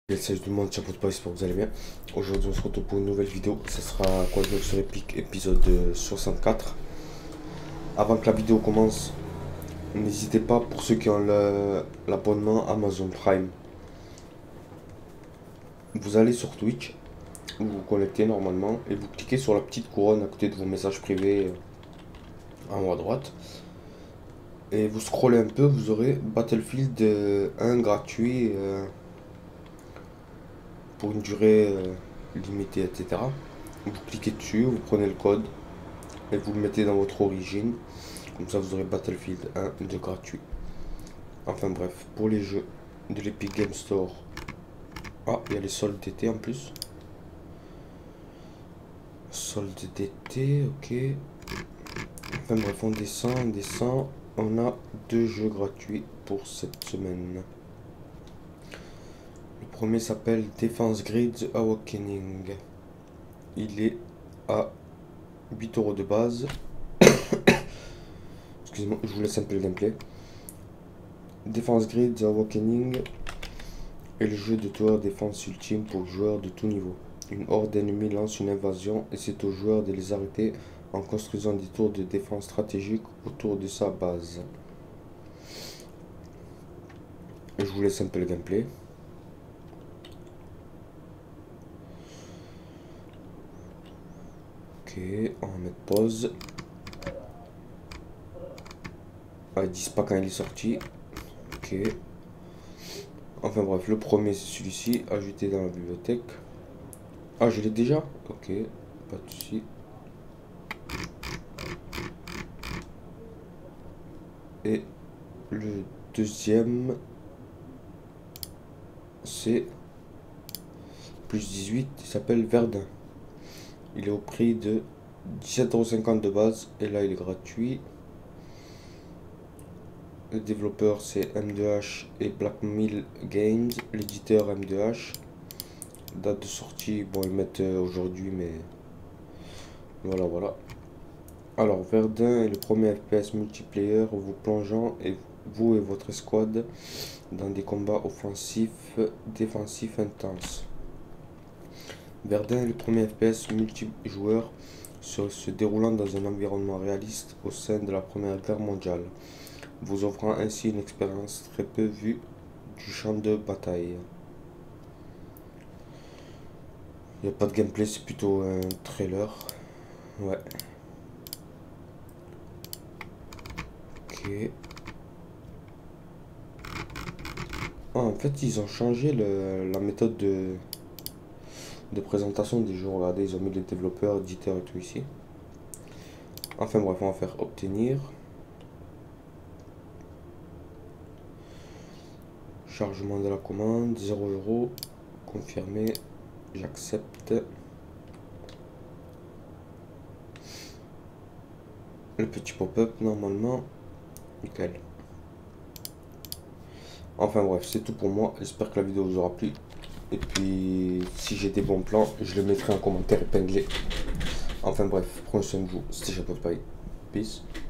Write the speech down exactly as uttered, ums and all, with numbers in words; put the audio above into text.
Salut tout le monde, chapeau de paille, j'espère que vous allez bien. Aujourd'hui on se retrouve pour une nouvelle vidéo, ça sera quoi de sur Epic épisode soixante-quatre. Avant que la vidéo commence, n'hésitez pas, pour ceux qui ont l'abonnement Amazon Prime, vous allez sur Twitch, vous vous connectez normalement et vous cliquez sur la petite couronne à côté de vos messages privés en haut à droite. Et vous scrollez un peu, vous aurez Battlefield un gratuit euh, pour une durée euh, limitée, et cetera. Vous cliquez dessus, vous prenez le code et vous le mettez dans votre origine. Comme ça, vous aurez Battlefield un de gratuit. Enfin bref, pour les jeux de l'Epic Game Store. Ah, il y a les soldes d'été en plus. Soldes d'été, ok. Enfin bref, on descend, on descend. On a deux jeux gratuits pour cette semaine. Le premier s'appelle Defense Grid The Awakening. Il est à huit euros de base. Excusez-moi, je vous laisse un peu le gameplay. Defense Grid The Awakening est le jeu de tower défense ultime pour joueurs de tout niveau. Une horde ennemie lance une invasion et c'est aux joueurs de les arrêter en construisant des tours de défense stratégiques autour de sa base. Je vous laisse un peu le gameplay. Ok, on va mettre pause. Ah, ils disent pas quand il est sorti. Ok. Enfin bref, le premier c'est celui-ci, ajouté dans la bibliothèque. Ah, je l'ai déjà? Ok, pas de souci. Et le deuxième, c'est plus dix-huit, il s'appelle Verdun. Il est au prix de dix-sept euros cinquante de base et là il est gratuit. Le développeur c'est M deux H et Black Mill Games, l'éditeur M deux H. Date de sortie, bon ils mettent aujourd'hui mais voilà voilà. Alors Verdun est le premier F P S multiplayer vous plongeant et vous et votre escouade dans des combats offensifs, défensifs intenses. Verdun est le premier F P S multijoueur se, se déroulant dans un environnement réaliste au sein de la Première Guerre mondiale, vous offrant ainsi une expérience très peu vue du champ de bataille. Il n'y a pas de gameplay, c'est plutôt un trailer. Ouais. Ok. Ah, en fait, ils ont changé le, la méthode de, de présentation des jeux. Regardez, ils ont mis les développeurs, éditeurs et tout ici. Enfin bref, on va faire obtenir. Chargement de la commande, zéro euros. Confirmer. J'accepte. Le petit pop-up, normalement. Nickel. Enfin bref, c'est tout pour moi. J'espère que la vidéo vous aura plu. Et puis, si j'ai des bons plans, je le mettrai en commentaire épinglé. Enfin bref, prenez soin de vous. C'était Chapeau de Paille. Peace.